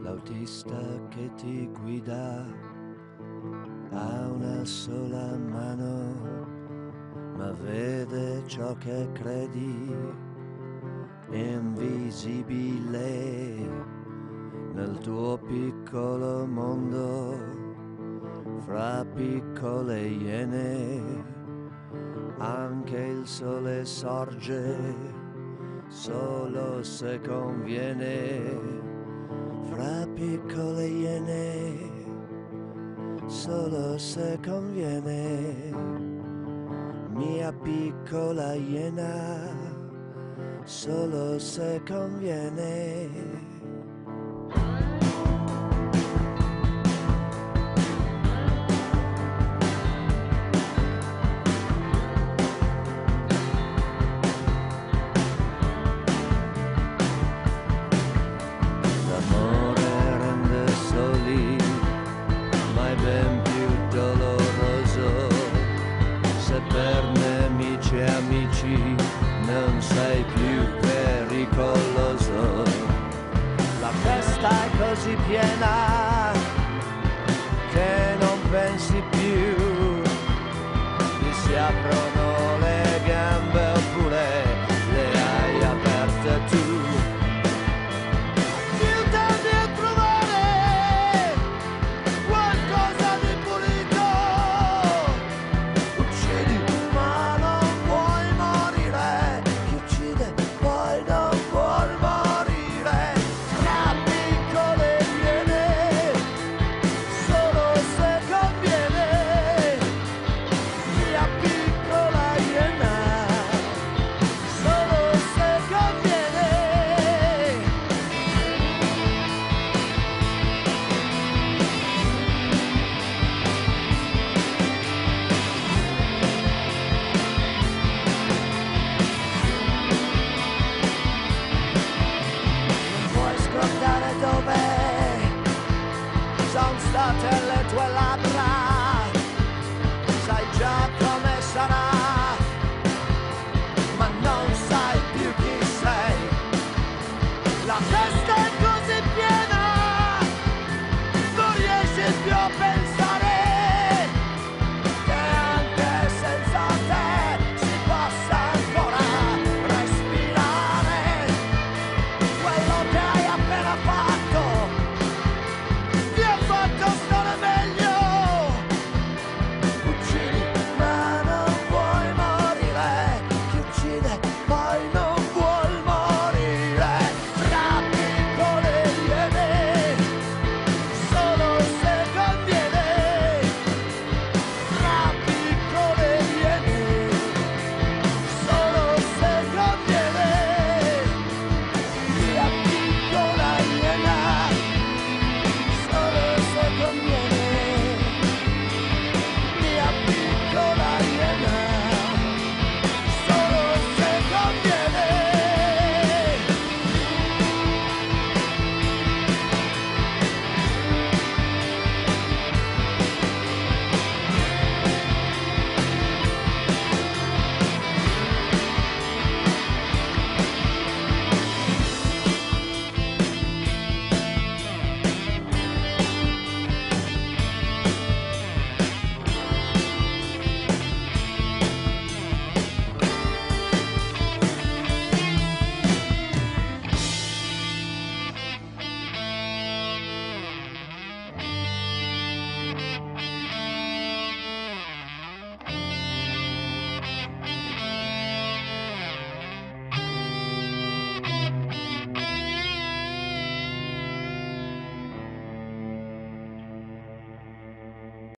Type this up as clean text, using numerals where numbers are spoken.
L'autista che ti guida ha una sola mano, ma vede ciò che credi invisibile nel tuo piccolo mondo fra piccole iene. Anche il sole sorge solo se conviene fra piccole iene, solo se conviene. Mia piccola iena, solo se conviene. L'amore rende soli, ma è ben più doloroso se per nemici e amici non sei più pericoloso. La testa è così piena che non pensi più, ti si aprono le gambe oppure le hai aperte tu. Aiutami a trovare qualcosa di pulito. Uccidi ma non puoi morire, chi uccide poi non vuol morire. Tra piccole iene, solo se conviene. Mia piccola iena, solo se conviene. Non puoi scordare dove son state le tue labbra.